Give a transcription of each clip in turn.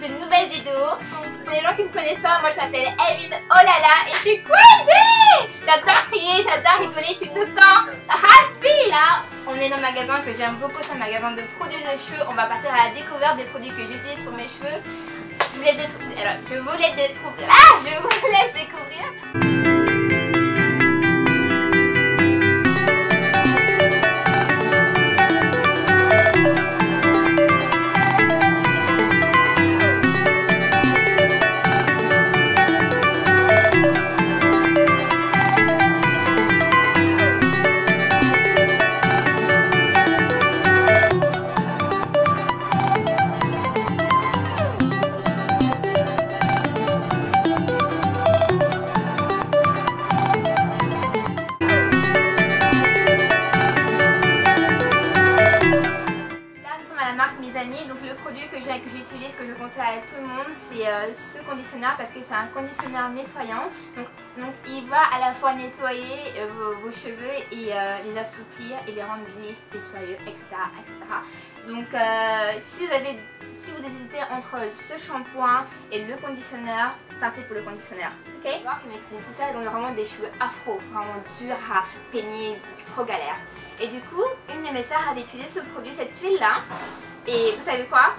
une nouvelle vidéo. Pour les gens qui ne me connaissent pas, moi je m'appelle Evelyne Olala et je suis crazy. J'adore crier, j'adore rigoler, je suis tout le temps happy. Là, on est dans un magasin que j'aime beaucoup, c'est un magasin de produits de cheveux. On va partir à la découverte des produits que j'utilise pour mes cheveux. Je vous laisse découvrir. Donc le produit que j'utilise, que je conseille à tout le monde, c'est ce conditionneur parce que c'est un conditionneur nettoyant. Donc il va à la fois nettoyer vos cheveux et les assouplir et les rendre lisses et soyeux, etc. Donc si vous hésitez entre ce shampoing et le conditionneur, partez pour le conditionneur. Ok? Vous voir que mes tisseurs, ils ont vraiment des cheveux afro, vraiment durs à peigner, trop galère. Et du coup, une de mes soeurs avait utilisé ce produit, cette huile là. Et vous savez quoi?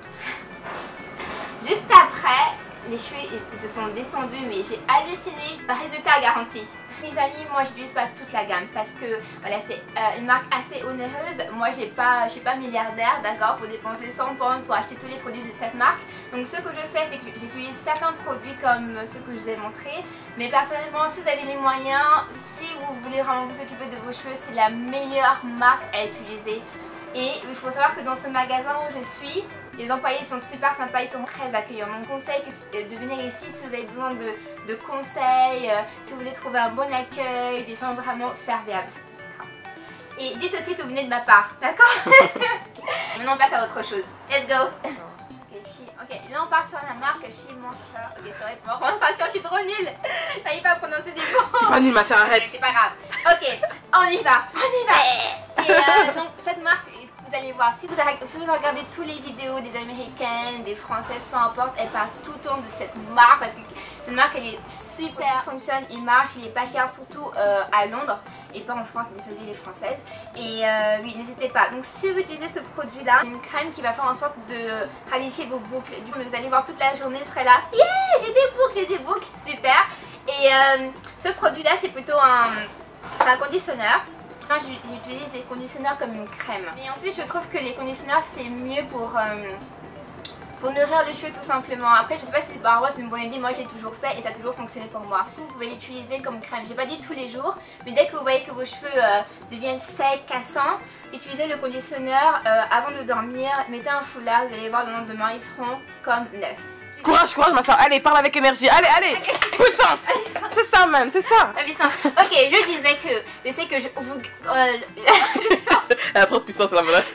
Juste après, les cheveux ils se sont détendus, mais j'ai halluciné. Résultat garanti. Mes amis, moi j'utilise pas toute la gamme parce que voilà, c'est une marque assez onéreuse. Moi je suis pas milliardaire, d'accord, pour dépenser 100 pounds pour acheter tous les produits de cette marque. Donc ce que je fais, c'est que j'utilise certains produits comme ceux que je vous ai montrés. Mais personnellement, si vous avez les moyens, si vous voulez vraiment vous occuper de vos cheveux, c'est la meilleure marque à utiliser. Et il faut savoir que dans ce magasin où je suis, les employés sont super sympas, ils sont très accueillants. Mon conseil c'est de venir ici si vous avez besoin de conseils, si vous voulez trouver un bon accueil, des gens vraiment serviables. Et dites aussi que vous venez de ma part, d'accord? Maintenant on passe à autre chose. Let's go! Ok, là on part sur la marque She Monster. Ok, c'est vrai, pour ma prononciation, je suis trop nulle. J'arrive pas à prononcer des mots. C'est pas nul, ma soeur, arrête. C'est pas grave. Ok, on y va. Et donc cette marque, vous allez voir, si vous regardez toutes les vidéos des américaines, des françaises, peu importe, elles parlent tout le temps de cette marque parce que cette marque elle est super, fonctionne, il marche, il est pas cher, surtout à Londres et pas en France, désolé les françaises. Et oui, n'hésitez pas. Donc si vous utilisez ce produit là, c'est une crème qui va faire en sorte de ravifier vos boucles. Du coup, vous allez voir toute la journée, je serai là, yeah, j'ai des boucles, super. Et ce produit là, c'est plutôt un conditionneur. J'utilise les conditionneurs comme une crème. Et en plus je trouve que les conditionneurs c'est mieux pour nourrir les cheveux tout simplement. Après je sais pas si par moi c'est une bonne idée, moi j'ai toujours fait et ça a toujours fonctionné pour moi. Vous pouvez l'utiliser comme crème, j'ai pas dit tous les jours, mais dès que vous voyez que vos cheveux deviennent secs, cassants, utilisez le conditionneur avant de dormir, mettez un foulard, vous allez voir le lendemain ils seront comme neufs. Courage, courage ma soeur, allez, parle avec énergie, allez, okay. Puissance. C'est ça même, c'est ça. La puissance. Ok, je disais que je sais que vous... Elle a trop de puissance là, madame.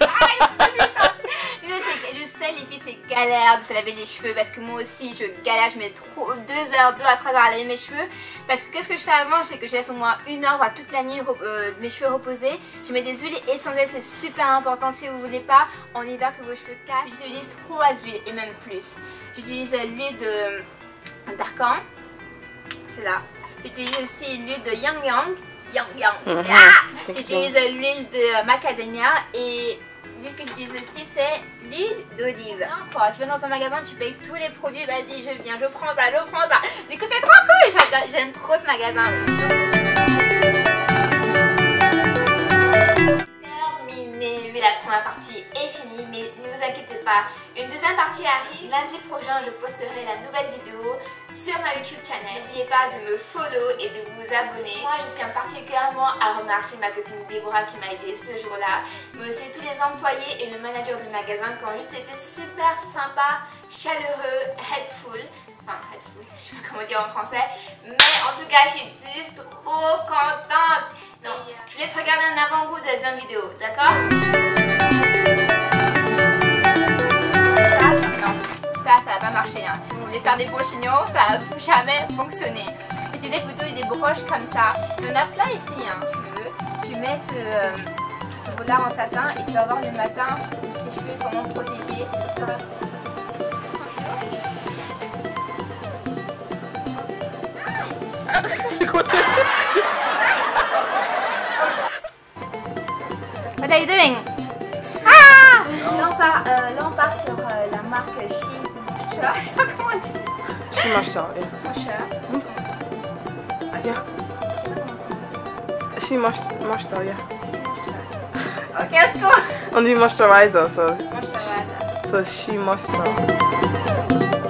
Je sais les filles c'est galère de se laver les cheveux parce que moi aussi je galère, je mets 2 à 3 heures à laver mes cheveux parce que qu'est-ce que je fais avant, c'est que je laisse au moins 1 heure voire toute la nuit mes cheveux reposer. Je mets des huiles essentielles, c'est super important si vous voulez pas en hiver que vos cheveux cassent. J'utilise 3 huiles et même plus. J'utilise l'huile d'argan, c'est là. J'utilise aussi l'huile de Yang Yang. J'utilise l'huile de macadamia et l'huile que j'utilise aussi c'est l'huile d'olive. Tu vas dans un magasin, tu payes tous les produits, vas-y je viens, je prends ça. Du coup c'est trop cool, j'aime trop ce magasin. Terminé, la première partie est finie, mais ne vous inquiétez pas, une deuxième partie arrive. Lundi prochain je posterai la nouvelle vidéo sur ma YouTube channel. N'oubliez pas de me follow et de vous abonner. Moi je tiens particulièrement à remercier ma copine Déborah qui m'a aidé ce jour-là, mais aussi tous les employés et le manager du magasin qui ont juste été super sympas, chaleureux, helpful. Enfin, helpful, je sais pas comment dire en français, mais en tout cas je suis juste trop contente. Donc je vous laisse regarder un avant-goût de la deuxième vidéo, d'accord? Ça va pas marcher, hein. Si vous voulez faire des bons chignons, ça va jamais fonctionner. Utilisez plutôt des broches comme ça. Il y en a plein ici, hein. Tu mets ce foulard en satin et tu vas voir le matin, tes cheveux sont protégés. What are you doing? Ah! Là on part sur la marque She Moisture. Je sais pas comment dire. She Moisture, yeah. Moisture. Yeah. She Moisture, yeah. Ok, est-ce qu'on... On dit moisturizer, so Moisturizer. She Moisture.